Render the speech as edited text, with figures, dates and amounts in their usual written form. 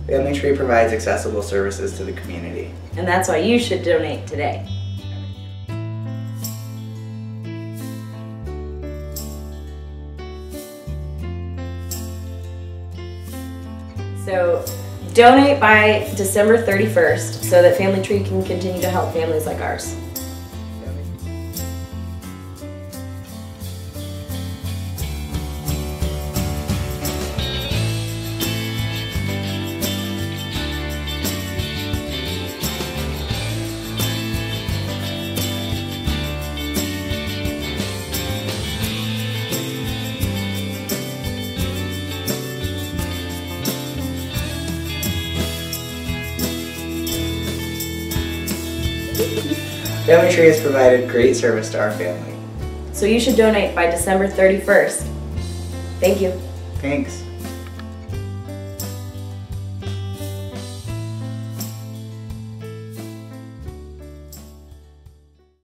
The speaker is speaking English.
Family Tree provides accessible services to the community. And that's why you should donate today. So donate by December 31st so that Family Tree can continue to help families like ours. Family Tree has provided great service to our family. So you should donate by December 31st. Thank you. Thanks.